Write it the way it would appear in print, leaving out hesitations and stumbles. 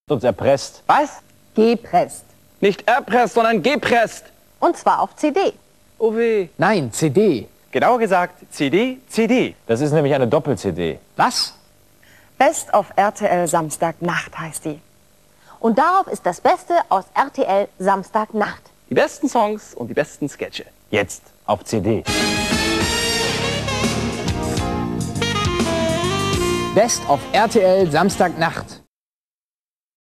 Uns erpresst. Was? Gepresst. Nicht erpresst, sondern gepresst. Und zwar auf CD. Oh weh. Nein, CD. Genauer gesagt, CD, CD. Das ist nämlich eine Doppel-CD. Was? Best of RTL Samstagnacht heißt die. Und darauf ist das Beste aus RTL Samstagnacht. Die besten Songs und die besten Sketche. Jetzt auf CD. Best of RTL Samstagnacht.